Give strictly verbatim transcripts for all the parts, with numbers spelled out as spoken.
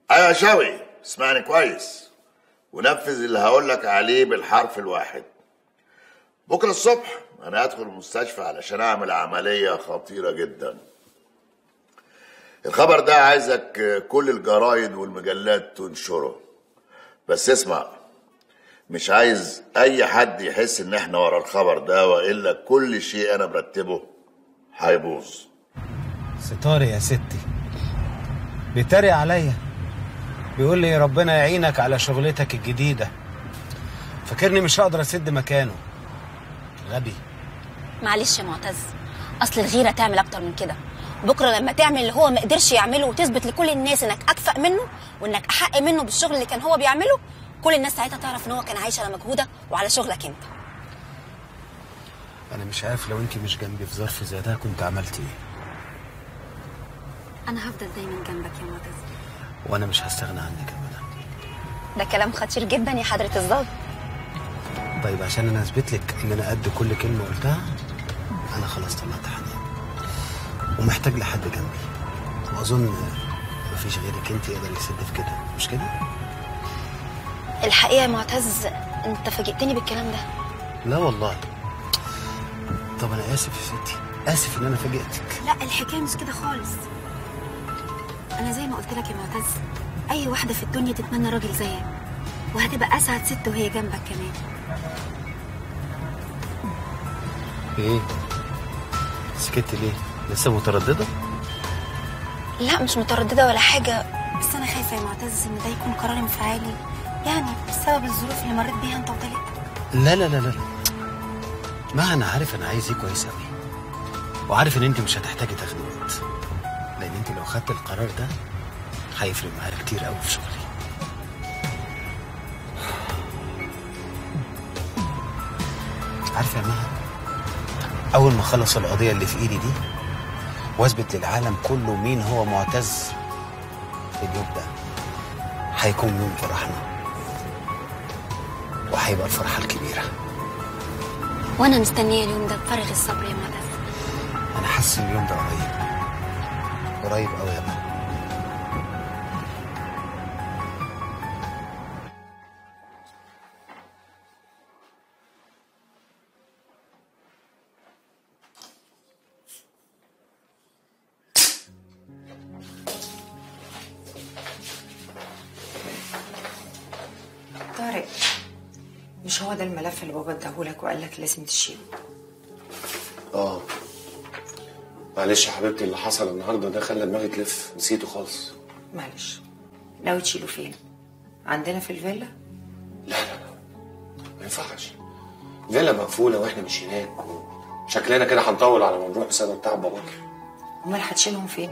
ايوه يا شوقي، اسمعني كويس ونفذ اللي هقولك عليه بالحرف الواحد. بكره الصبح انا هدخل المستشفى علشان اعمل عمليه خطيره جدا. الخبر ده عايزك كل الجرايد والمجلات تنشره، بس اسمع، مش عايز اي حد يحس ان احنا ورا الخبر ده، والا كل شيء انا مرتبه هيبوظ. ستاري يا ستي بيتريق عليا، بيقول لي ربنا يعينك على شغلتك الجديده. فاكرني مش هقدر اسد مكانه. غبي. معلش يا معتز، اصل الغيره تعمل اكتر من كده. بكره لما تعمل اللي هو ما قدرش يعمله وتثبت لكل الناس انك اكفأ منه وانك احق منه بالشغل اللي كان هو بيعمله، كل الناس ساعتها تعرف ان هو كان عايش على مجهودك وعلى شغلك انت. انا مش عارف لو انت مش جنبي في ظرف زي ده كنت عملت ايه. انا هفضل دايما جنبك يا معتز، وانا مش هستغنى عنك ابدا. ده كلام خطير جدا يا حضره الظابط. طيب عشان انا اثبت لك ان انا قد كل كلمه قلتها، انا خلاص طلعت حنين ومحتاج لحد جنبي، واظن مفيش غيرك انت يقدر يسد في كده، مش كده؟ الحقيقه يا معتز انت فاجئتني بالكلام ده. لا والله. طب انا اسف يا ستي، اسف ان انا فاجئتك. لا الحكايه مش كده خالص. انا زي ما قلت لك يا معتز، اي واحده في الدنيا تتمنى راجل زيك، وهتبقى اسعد ست وهي جنبك كمان. ايه سكت ليه؟ لسه متردده؟ لا مش متردده ولا حاجه، بس انا خايفه يا معتز ان ده يكون قرار انفعالي، يعني بسبب الظروف اللي مريت بيها انت وطليق. لا لا لا لا ما انا عارف انا عايز ايه كويس قوي، وعارف ان انت مش هتحتاجي تاخدي وقت، لان انت لو خدت القرار ده هيفرق معايا كتير قوي في شغلي. عارفه يا مها، اول ما اخلص القضيه اللي في ايدي دي واثبت للعالم كله مين هو معتز، اليوم ده هيكون يوم فرحنا، وهيبقى الفرحه الكبيره. وانا مستنيه اليوم ده بفارغ الصبر يا معتز. انا حاسس ان اليوم ده قريب قريب قوي يا مها. طارق، مش هو ده الملف اللي بابا اداهولك وقال لك لازم تشيله؟ اه معلش يا حبيبتي، اللي حصل النهارده ده خلى دماغي تلف، نسيته خالص. معلش. ناوي تشيله فين؟ عندنا في الفيلا؟ لا لا لا ما ينفعش، فيلا مقفوله واحنا مش هناك، وشكلنا كده هنطول على ما نروح بسبب تعب باباك. امال هتشيلهم فين؟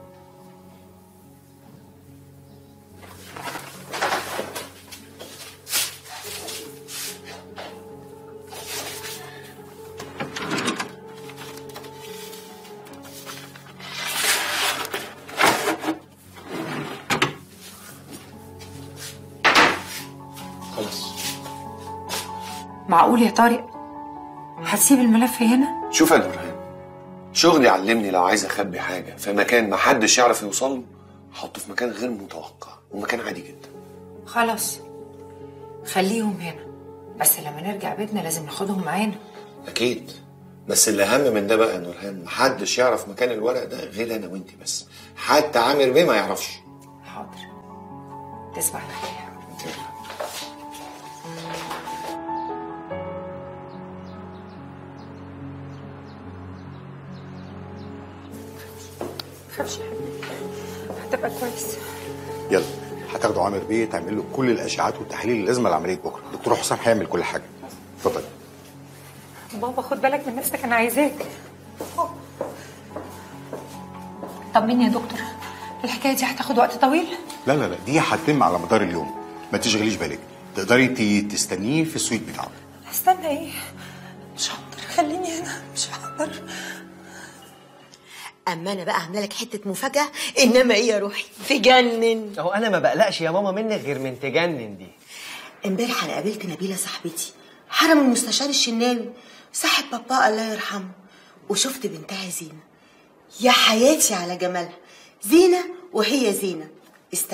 معقول يا طارق هتسيب الملف هنا؟ شوف يا نورهان، شغلي علمني لو عايز اخبي حاجه في مكان ما حدش يعرف يوصل له، احطه في مكان غير متوقع ومكان عادي جدا. خلاص خليهم هنا، بس لما نرجع بيتنا لازم ناخدهم معانا. اكيد، بس اللي اهم من ده بقى يا نورهان، محدش يعرف مكان الورق ده غير انا وانتي بس، حتى عامر بيه ما يعرفش. حاضر، تصبح على خير. تخافش يا حبيبي، هتبقى كويس. يلا هتاخدوا عامر بيه تعمل له كل الاشعاعات والتحاليل اللازمه لعمليه بكره، دكتور حسام هيعمل كل حاجه. اتفضل. بابا خد بالك من نفسك، انا عايزاك. طمني يا دكتور، الحكايه دي هتاخد وقت طويل؟ لا لا لا دي هتتم على مدار اليوم، ما تشغليش بالك، تقدري انت تستنيه في السويت بتاعه. استنى ايه؟ مش هقدر، خليني هنا، مش هقدر. اما انا بقى عامله لك حته مفاجاه، انما ايه يا روحي تجنن. اهو انا ما بقلقش يا ماما منك غير من تجنن دي. امبارح انا قابلت نبيله صاحبتي، حرم المستشار الشناوي صاحب بابا الله يرحمه، وشفت بنتها زينه. يا حياتي على جمالها، زينه وهي زينه. استنى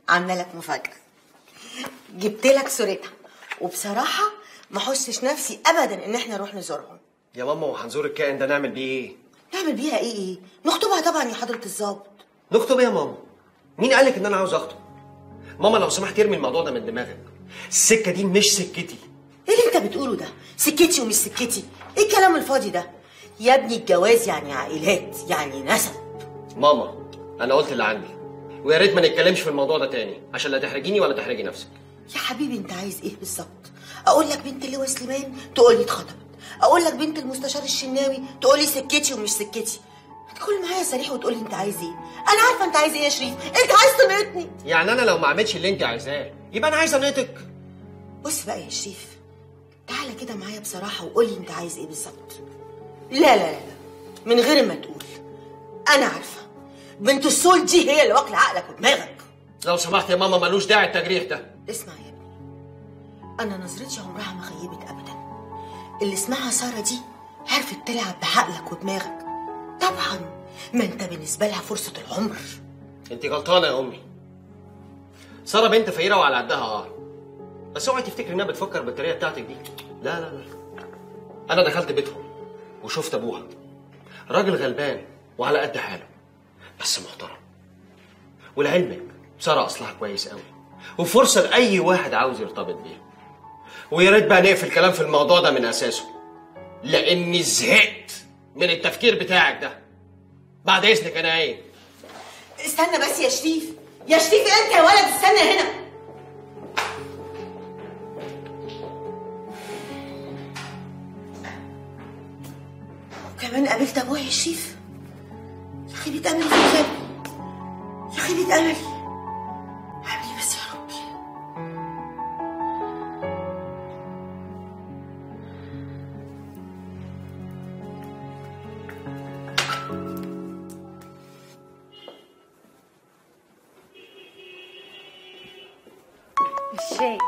عامله لك مفاجاه. جبت لك صورتها، وبصراحه ما حسش نفسي ابدا ان احنا نروح نزورهم. يا ماما وهنزور الكائن ده نعمل بيه ايه؟ نعمل بيها ايه ايه؟ نخطبها طبعا يا حضره الظابط. نخطب ايه يا ماما؟ مين قالك ان انا عاوز اخطب؟ ماما لو سمحت ارمي الموضوع ده من دماغك. السكه دي مش سكتي. ايه اللي انت بتقوله ده؟ سكتي ومش سكتي؟ ايه الكلام الفاضي ده؟ يا ابني الجواز يعني عائلات، يعني نسب. ماما انا قلت اللي عندي، ويا ريت ما نتكلمش في الموضوع ده تاني عشان لا تحرجيني ولا تحرجي نفسك. يا حبيبي انت عايز ايه بالظبط؟ اقول لك بنت اللواء سليمان تقول لي اتخطبت، اقول لك بنت المستشار الشناوي تقول لي سكتي ومش سكتي. تدخل معايا صريح وتقول لي انت عايز ايه؟ انا عارفه انت عايز ايه يا شريف، انت عايز تنقطني. يعني انا لو ما عملتش اللي انت عايزاه يبقى انا عايز انقطك؟ بص بقى يا شريف، تعالى كده معايا بصراحه وقول لي انت عايز ايه بالظبط. لا لا لا لا، من غير ما تقول. انا عارفه بنت السول دي هي اللي واكله عقلك ودماغك. لو سمحت يا ماما ملوش داعي التجريح ده. اسمع يا ابني، انا نظرتي عمرها ما خيبت ابدا. اللي اسمها ساره دي عرفت تلعب بعقلك ودماغك. طبعا ما انت بالنسبه لها فرصه العمر. انت غلطانه يا امي. ساره بنت فقيره وعلى قدها اه، بس اوعي تفتكري انها بتفكر بالطريقه بتاعتك دي. لا لا لا، انا دخلت بيتهم وشفت ابوها، راجل غلبان وعلى قد حاله بس محترم. ولعلمك ساره اصلها كويس قوي وفرصه لاي واحد عاوز يرتبط بيها. ويا ريت بقى نقفل الكلام في الموضوع ده من اساسه، لاني زهقت من التفكير بتاعك ده. بعد اذنك انا ايه؟ استنى بس يا شريف، يا شريف انت يا ولد استنى هنا. وكمان قابلت ابويا يا شريف. يا خيبة املي في الخير، يا خيبة املي. اعمل ايه بس يا ربي؟ الشاي.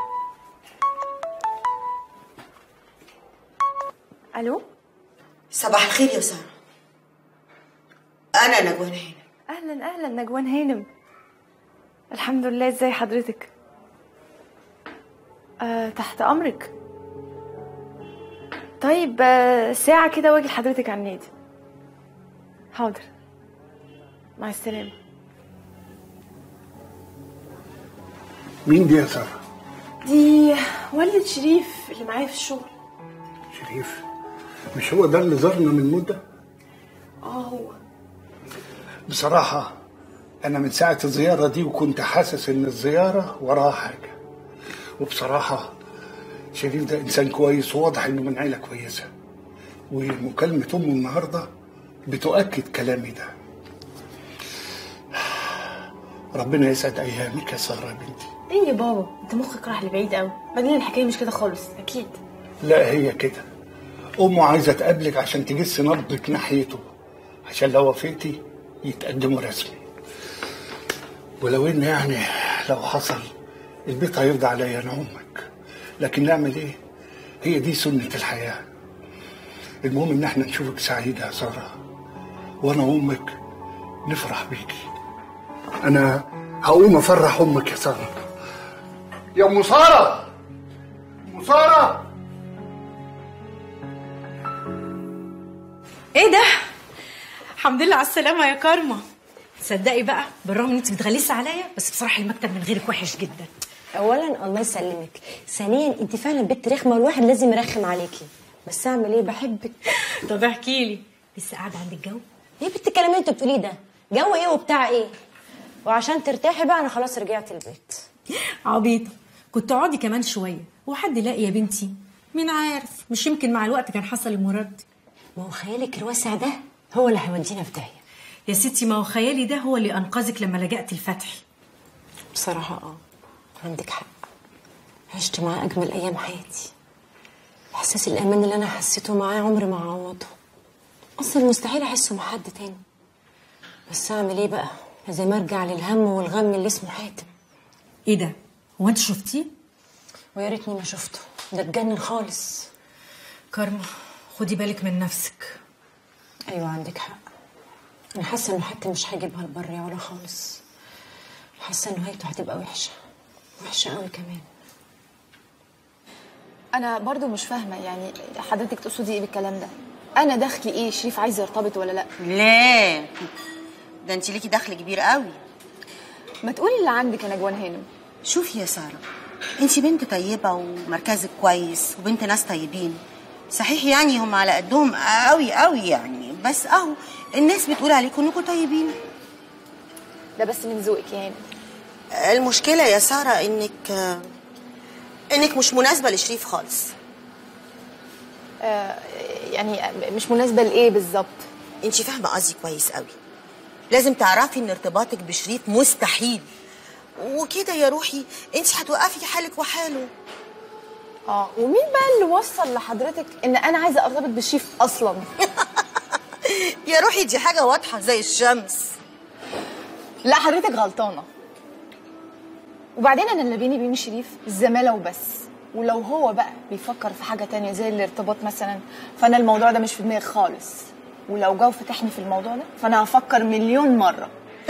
الو، صباح الخير يا ساره. انا نجوان هانم. اهلا اهلا نجوان هانم. الحمد لله، ازاي حضرتك؟ آه، تحت امرك. طيب آه، ساعة كده واجي لحضرتك على النادي. حاضر، مع السلامة. مين دي يا ساره؟ دي والد شريف اللي معايا في الشغل. شريف؟ مش هو ده اللي زارنا من مده؟ اه هو. بصراحه انا من ساعه الزياره دي وكنت حاسس ان الزياره وراها حاجه. وبصراحه شريف ده انسان كويس وواضح انه من عيله كويسه، ومكالمه امه النهارده بتؤكد كلامي ده. ربنا يسعد ايامك يا ساره يا بنتي. ايه يا بابا، انت مخك راح لبعيد قوي. بعدين الحكايه مش كده خالص اكيد. لا هي كده. امه عايزه تقابلك عشان تجس نبضك ناحيته، عشان لو وافقتي يتقدموا رسمي. ولو ان يعني لو حصل البيت هيرضى عليا انا امك، لكن نعمل ايه؟ هي دي سنه الحياه. المهم ان احنا نشوفك سعيده يا ساره، وانا وامك نفرح بيكي. انا هقوم افرح امك يا ساره. يا ام ساره، ام ساره. ايه ده؟ الحمد لله على السلامة يا كارما. تصدقي بقى بالرغم ان انت بتغلسي عليا، بس بصراحة المكتب من غيرك وحش جدا. اولا الله يسلمك، ثانيا انت فعلا بنت رخمة والواحد لازم يرخم عليكي، بس اعمل ايه؟ بحبك. طب احكي لي، لسه قاعدة عندك جو؟ ايه بنت الكلام اللي انت بتقوليه ده؟ جو ايه وبتاع ايه؟ وعشان ترتاحي بقى انا خلاص رجعت البيت. عبيطة، كنت اقعدي كمان شوية وحد يلاقي يا بنتي. مين عارف، مش يمكن مع الوقت كان حصل المراد. ما هو خيالك الواسع ده هو اللي هيودينا في داهيه يا ستي. ما هو خيالي ده هو اللي انقذك لما لجأت الفتح. بصراحه اه عندك حق، عشت معاه اجمل ايام حياتي. احساس الامان اللي انا حسيته معاه عمري ما اعوضه، اصلا مستحيل احسه مع حد تاني. بس اعمل ايه بقى؟ لازم ارجع للهم والغم اللي اسمه حاتم. ايه ده؟ هو انت شفتيه؟ ويا ريتني ما شفته، ده اتجنن خالص. كارما خدي بالك من نفسك. ايوه عندك حق، انا حاسه انه حتى مش هيجيبها لبر ولا خالص. حاسه ان نهايته هتبقى وحشه وحشه قوي كمان. انا برضو مش فاهمه، يعني حضرتك تقصدي ايه بالكلام ده؟ انا دخلي ايه شريف عايز يرتبط ولا لا؟ ليه؟ ده انت ليكي دخل كبير قوي. ما تقولي اللي عندك يا نجوان هانم. شوفي يا ساره، انت بنت طيبه ومركزك كويس وبنت ناس طيبين، صحيح يعني هم على قدهم قوي قوي يعني، بس اهو الناس بتقول عليكم انكم طيبين. ده بس من ذوقك يعني. المشكله يا ساره انك انك مش مناسبه لشريف خالص. آه يعني مش مناسبه لايه بالظبط؟ انت فاهمه قصدي كويس قوي. لازم تعرفي ان ارتباطك بشريف مستحيل، وكده يا روحي انت هتوقفي حالك وحاله. اه ومين بقى اللي وصل لحضرتك ان انا عايزه ارتبط بشريف اصلا؟ يا روحي دي حاجه واضحه زي الشمس. لا حضرتك غلطانه. وبعدين انا اللي بيني وبين شريف الزماله وبس، ولو هو بقى بيفكر في حاجه تانية زي الارتباط مثلا فانا الموضوع ده مش في دماغي خالص، ولو جو فتحني في الموضوع ده فانا هفكر مليون مره.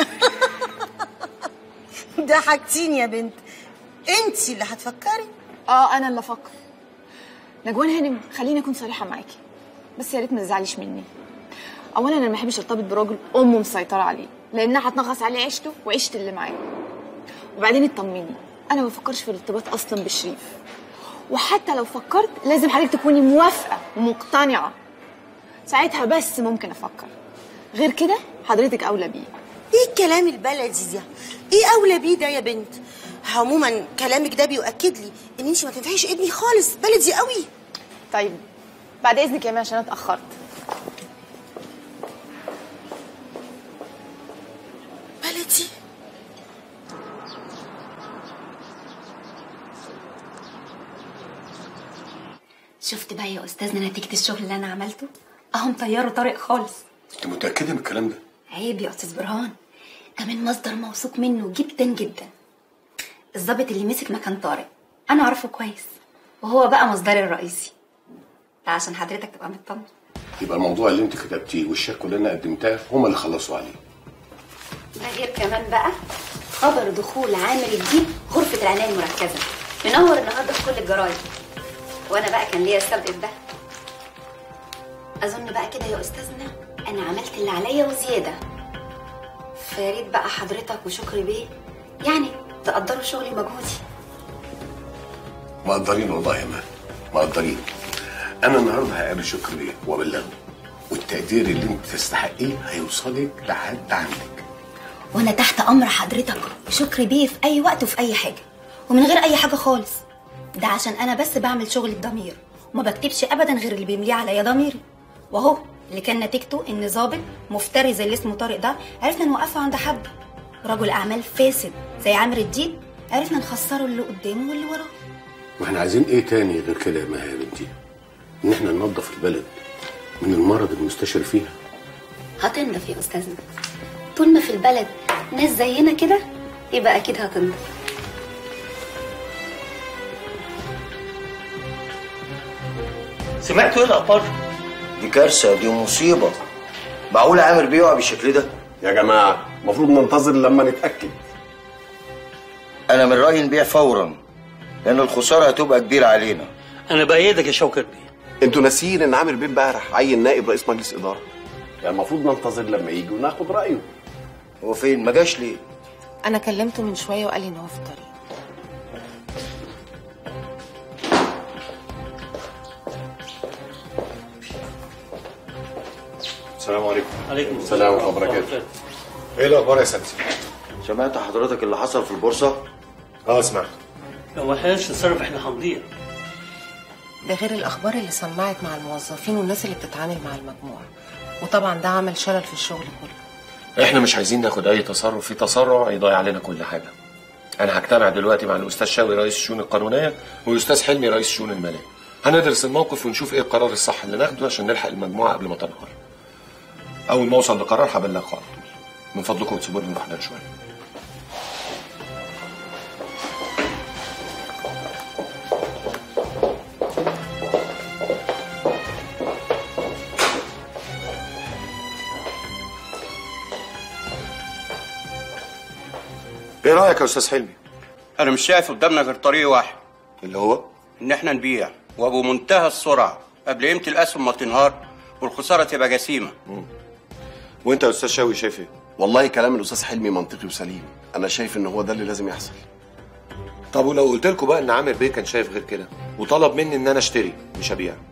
ضحكتيني يا بنت، انت اللي هتفكري. اه انا اللي افكر. نجوان هانم خليني اكون صريحه معاكي، بس يا ريت ما تزعليش مني. اولا انا ما بحبش ارتبط براجل امه مسيطره عليه، لانها هتنغص عليه عيشته وعيشه اللي معاه. وبعدين اطمني، انا ما بفكرش في الارتباط اصلا بشريف، وحتى لو فكرت لازم حضرتك تكوني موافقه ومقتنعه، ساعتها بس ممكن افكر. غير كده حضرتك اولى بيه. ايه الكلام البلدي ده؟ ايه اولى بيه ده يا بنت؟ عموما كلامك ده بيؤكد لي ان انت ما تنفعيش ابني خالص، بلدي قوي. طيب بعد اذنك يا ماما عشان انا اتاخرت. بلدي؟ شفت بقى يا استاذنا نتيجه الشغل اللي انا عملته؟ اهو مطيره طارق خالص. انت متاكده من الكلام ده؟ عيب يا استاذ برهان، كمان مصدر موثوق منه جدا جدا. الضابط اللي مسك مكان طارق انا اعرفه كويس، وهو بقى مصدري الرئيسي. ده عشان حضرتك تبقى مطمن. يبقى الموضوع اللي انت كتبتيه والشكوى اللي انا قدمتها هما اللي خلصوا عليه. ده غير كمان بقى خبر دخول عامر الدين غرفه العنايه المركزه منور النهارده في كل الجرايد، وانا بقى كان ليا السبب في ده. اظن بقى كده يا استاذنا انا عملت اللي عليا وزياده، فيا ريت بقى حضرتك وشكري بيه يعني تقدروا شغلي ومجهودي. مقدرين والله يا مان، مقدرين. انا النهارده هقابل شكري بيه وابلغه، والتقدير اللي انت تستحقيه هيوصلك لحد عندك. وانا تحت امر حضرتك وشكري بيه في اي وقت وفي اي حاجه، ومن غير اي حاجه خالص. ده عشان انا بس بعمل شغلي بضمير وما بكتبش ابدا غير اللي بيمليه عليا ضميري. واهو اللي كان نتيجته ان ظابط مفتري زي اللي اسمه طارق ده عرفنا نوقفه عند حد، رجل اعمال فاسد زي عامر الدين عرفنا نخسره اللي قدامه واللي وراه. واحنا عايزين ايه تاني غير كده يا مها يا بنتي؟ ان احنا ننظف البلد من المرض المستشر فيها. هتنضف يا استاذنا، طول ما في البلد ناس زينا كده يبقى اكيد هتنضف. سمعتوا ايه الاخبار؟ دي كارثه، دي مصيبه. معقول عامر بيقع بالشكل ده؟ يا جماعه المفروض ننتظر لما نتاكد. انا من رايي نبيع فورا، لان الخساره هتبقى كبيره علينا. انا بايدك يا شوكر بيه. انتوا ناسيين ان عامر بيه امبارح عين نائب رئيس مجلس اداره؟ يعني المفروض ننتظر لما يجي وناخد رايه. هو فين؟ ما جاش ليه؟ انا كلمته من شويه وقال لي ان هو في الطريق. السلام عليكم. عليكم السلام ورحمه الله وبركاته. ايه الاخبار يا سامسي؟ سمعت حضرتك اللي حصل في البورصه؟ اه سمعت. لو ما حدش تصرف احنا هنضيع. ده غير الاخبار اللي سمعت مع الموظفين والناس اللي بتتعامل مع المجموعه، وطبعا ده عمل شلل في الشغل كله. احنا مش عايزين ناخد اي تصرف في تسرع يضيع علينا كل حاجه. انا هجتمع دلوقتي مع الاستاذ شاوي رئيس الشؤون القانونيه والاستاذ حلمي رئيس الشؤون الماليه. هندرس الموقف ونشوف ايه القرار الصح اللي ناخده عشان نلحق المجموعه قبل ما تنهار. اول ما اوصل لقرار هبلغكم على طول. من فضلكم تسيبوني نروح نام شويه. ايه رايك يا استاذ حلمي؟ انا مش شايف قدامنا غير طريق واحد، اللي هو ان احنا نبيع وبمنتهى السرعه قبل قيمه الاسهم ما تنهار والخساره تبقى جسيمه. مم. وانت يا استاذ شوقي شايف ايه؟ والله كلام الاستاذ حلمي منطقي وسليم، انا شايف ان هو ده اللي لازم يحصل. طب ولو قلت لكم بقى ان عامر بيه كان شايف غير كده وطلب مني ان انا اشتري مش ابيع؟